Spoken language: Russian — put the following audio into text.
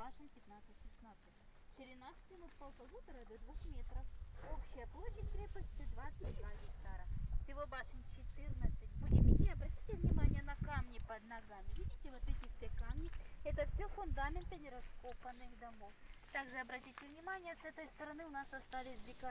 башен 15-16. Ширина стен от 1,5 до 2 метров. Общая площадь крепости 22 гектара. Всего башен 14. Будем идти, обратите внимание на камни под ногами. Видите, вот эти все камни, это все фундаменты нераскопанных домов. Также обратите внимание, с этой стороны у нас остались декорации.